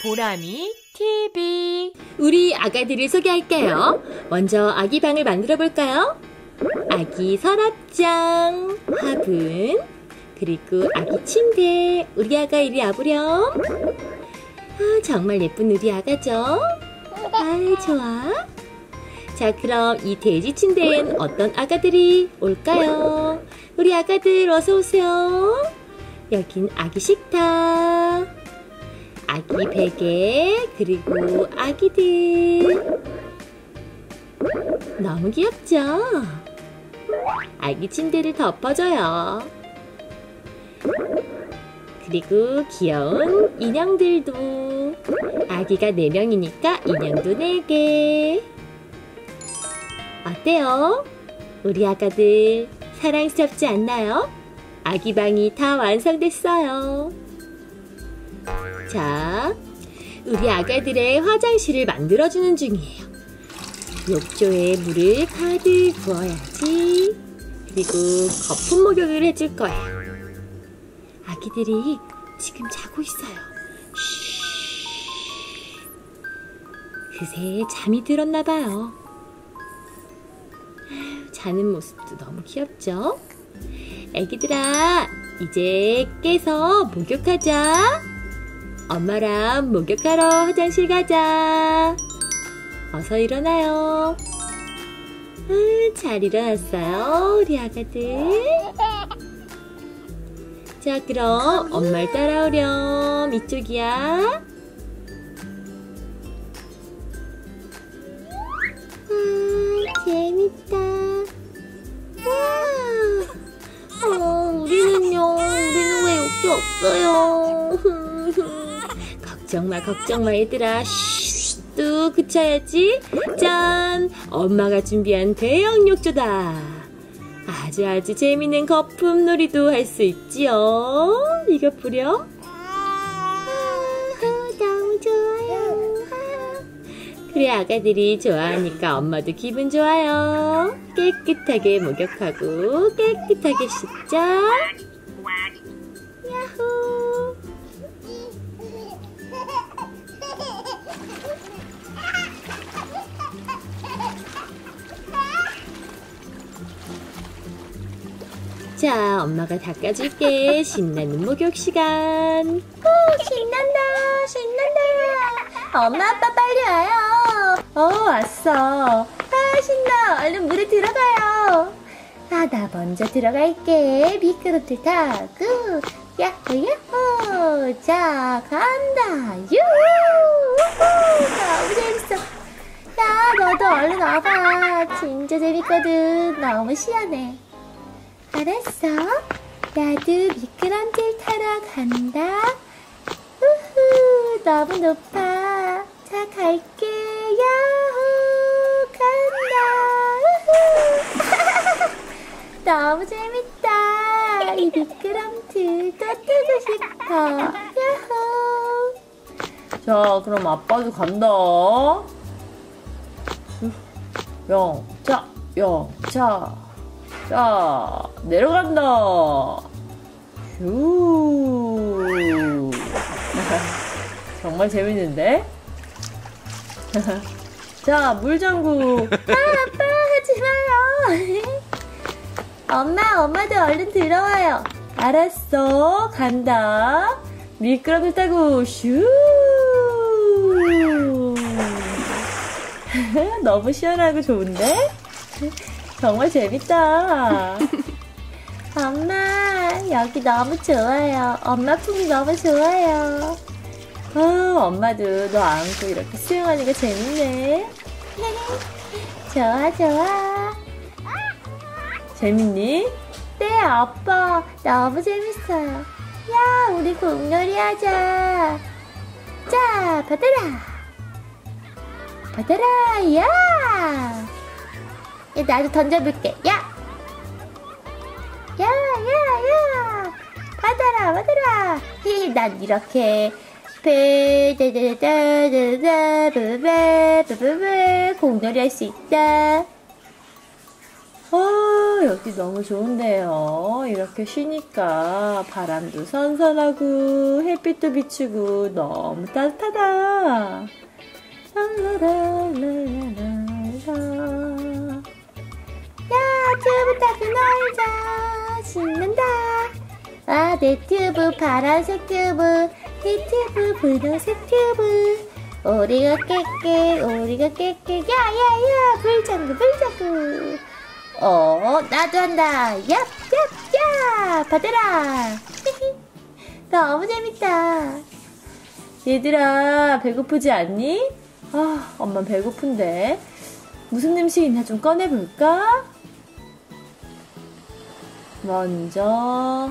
보람이 TV. 우리 아가들을 소개할게요. 먼저 아기 방을 만들어 볼까요? 아기 서랍장, 화분, 그리고 아기 침대. 우리 아가 이리 와보렴. 정말 예쁜 우리 아가죠? 좋아. 자, 그럼 이 돼지 침대엔 어떤 아가들이 올까요? 우리 아가들 어서 오세요. 여긴 아기 식탁, 아기 베개, 그리고 아기들. 너무 귀엽죠? 아기 침대를 덮어줘요. 그리고 귀여운 인형들도. 아기가 4명이니까 인형도 4개. 어때요? 우리 아가들 사랑스럽지 않나요? 아기 방이 다 완성됐어요. 자, 우리 아가들의 화장실을 만들어주는 중이에요. 욕조에 물을 가득 부어야지. 그리고 거품 목욕을 해줄 거예요. 아기들이 지금 자고 있어요. 그새 잠이 들었나봐요. 자는 모습도 너무 귀엽죠? 애기들아, 이제 깨서 목욕하자. 엄마랑 목욕하러 화장실 가자. 어서 일어나요. 잘 일어났어요, 우리 아가들. 자, 그럼 엄마를 따라오렴. 이쪽이야. 재밌다. 우리는요, 우리는 왜 욕조 없어요? 걱정 마, 얘들아. 또 그쳐야지. 짠! 엄마가 준비한 대형 욕조다. 아주 재밌는 거품놀이도 할 수 있지요. 이거 뿌려. 너무 좋아요. 그래, 아가들이 좋아하니까 엄마도 기분 좋아요. 깨끗하게 목욕하고 깨끗하게 씻자. 야호. 자, 엄마가 닦아줄게. 신나는 목욕 시간. 신난다. 엄마, 아빠 빨리 와요. 왔어. 신나. 얼른 물에 들어가요. 나 먼저 들어갈게. 미끄럼틀 타고. 야호. 자, 간다. 너무 재밌어. 야, 너도 얼른 와봐. 진짜 재밌거든. 너무 시원해. 알았어. 나도 미끄럼틀 타러 간다. 우후, 너무 높아. 자, 갈게. 야호, 간다. 우후. 너무 재밌다. 이 미끄럼틀 또 타고 싶어. 야호. 자, 그럼 아빠도 간다. 영차. 자, 내려간다. 휴. 정말 재밌는데? 자, 물장구. 아빠, 하지 마요. 엄마도 얼른 들어와요. 알았어, 간다. 미끄럼틀 타고 슈. 너무 시원하고 좋은데? 정말 재밌다. 엄마, 여기 너무 좋아요. 엄마 품이 너무 좋아요. 엄마도 너 안고 이렇게 수영하니까 재밌네. 좋아. 재밌니? 네, 아빠. 너무 재밌어요. 야, 우리 공놀이 하자. 자, 받아라, 야! 나도 던져볼게. 야! 받아라. 난 이렇게 공놀이 할 수 있다. 여기 너무 좋은데요. 이렇게 쉬니까 바람도 선선하고 햇빛도 비추고 너무 따뜻하다. 야, 튜브 타고 놀자. 신난다. 아, 내 튜브 파란색 튜브, 네 튜브 분홍색 튜브. 오리가 깨깨, 오리가 깨깨. 야야야, 불장구 불장구. 나도 한다. 얍, 얍, 얍. 받아라. 너무 재밌다. 얘들아, 배고프지 않니? 엄마 배고픈데. 무슨 음식 있나 좀 꺼내볼까? 먼저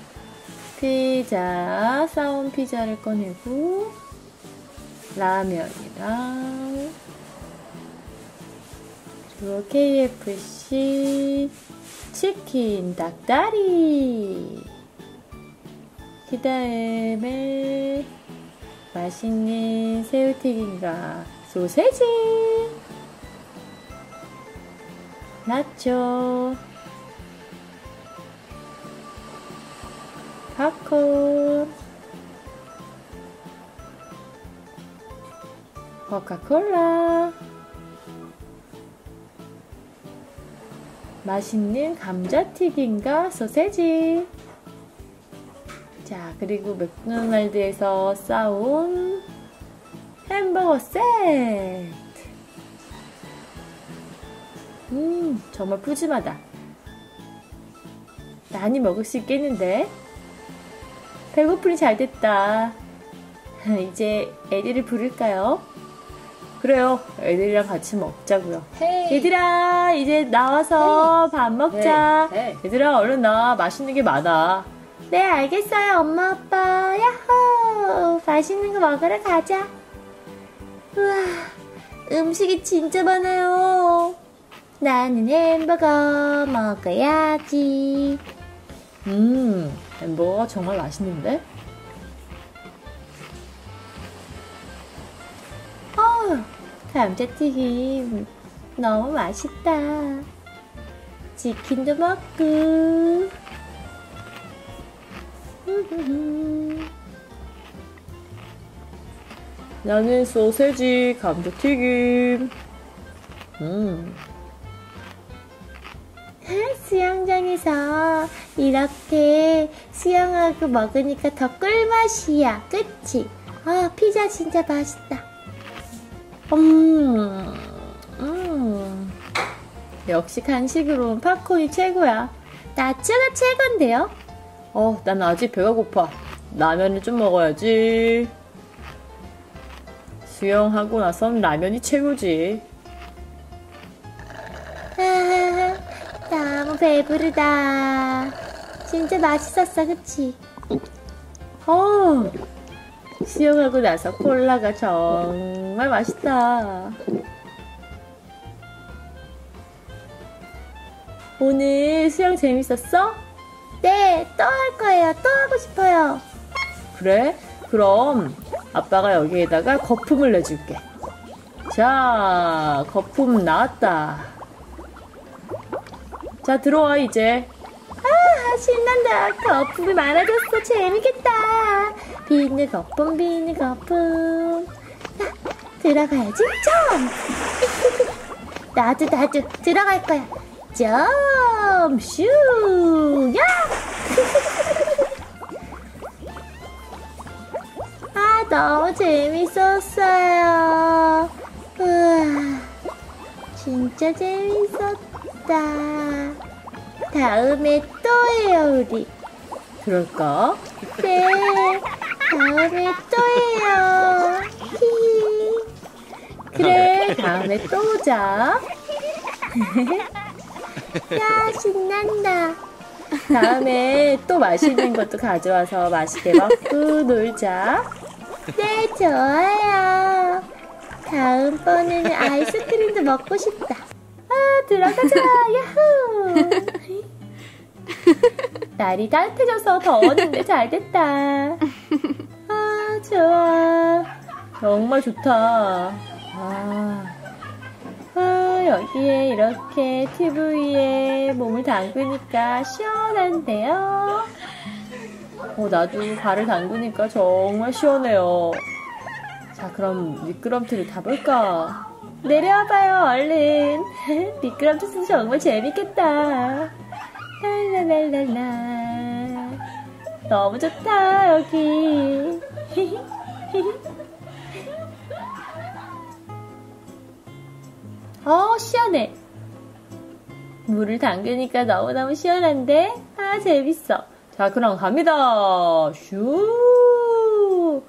피자, 싸온 피자를 꺼내고 라면이랑 그리고 KFC 치킨 닭다리, 그 다음에 맛있는 새우튀김과 소세지, 나초, 팝콘, 코카콜라, 맛있는 감자튀김과 소세지. 자, 그리고 맥도날드에서 싸온 햄버거 세트. 정말 푸짐하다. 많이 먹을 수 있겠는데? 배고프니 잘 됐다. 이제 애들을 부를까요? 그래요. 애들이랑 같이 먹자고요. 얘들아, 이제 나와서 밥 먹자. 얘들아, 얼른 나와. 맛있는 게 많아. 네, 알겠어요, 엄마, 아빠. 야호! 맛있는 거 먹으러 가자. 우와, 음식이 진짜 많아요. 나는 햄버거 먹어야지. 햄버거 정말 맛있는데? 감자튀김 너무 맛있다. 치킨도 먹고. 나는 소세지, 감자튀김. 수영장에서 이렇게 수영하고 먹으니까 더 꿀맛이야. 그치? 피자 진짜 맛있다. 역시 간식으로는 팝콘이 최고야. 나초가 최고인데요? 난 아직 배가 고파. 라면을 좀 먹어야지. 수영하고 나선 라면이 최고지. 너무 배부르다. 진짜 맛있었어, 그치? 수영하고 나서 콜라가 정말 맛있다. 오늘 수영 재밌었어? 네, 또 할 거예요. 또 하고 싶어요. 그래? 그럼 아빠가 여기에다가 거품을 내줄게. 자, 거품 나왔다. 자, 들어와 이제. 신난다. 거품이 많아졌어. 재밌겠다. 비누 거품, 비누 거품. 야, 들어가야지. 점! 나도 들어갈 거야. 점! 슈! 야! 너무 재밌었어요. 우와, 진짜 재밌었다. 다음에 또 해요, 우리. 그럴까? 네, 다음에 또 해요. 그래, 다음에 또 오자. 야, 신난다. 다음에 또 맛있는 것도 가져와서 맛있게 먹고 놀자. 네, 좋아요. 다음번에는 아이스크림도 먹고 싶다. 들어가자. 야호. 날이 따뜻해져서 더웠는데 잘 됐다. 좋아. 정말 좋다. 여기에 이렇게 튜브 위에 몸을 담그니까 시원한데요. 나도 발을 담그니까 정말 시원해요. 자, 그럼 미끄럼틀을 타볼까? 내려와봐요, 얼른. 미끄럼틀 정말 재밌겠다. 랄랄랄랄라. 너무 좋다, 여기. 시원해. 물을 담그니까 너무너무 시원한데? 재밌어. 자, 그럼 갑니다. 슈.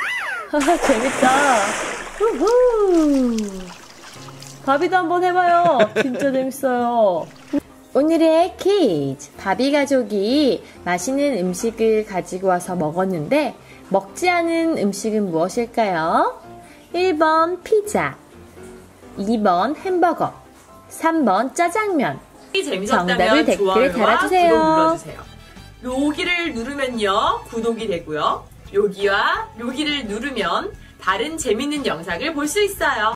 재밌다. 우후. 바비도 한번 해봐요. 진짜 재밌어요. 오늘의 퀴즈. 바비 가족이 맛있는 음식을 가지고 와서 먹었는데 먹지 않은 음식은 무엇일까요? 1번 피자, 2번 햄버거, 3번 짜장면. 정답을 댓글에 달아주세요. 구독 눌러주세요. 여기를 누르면요 구독이 되고요. 여기와 여기를 누르면 다른 재밌는 영상을 볼 수 있어요.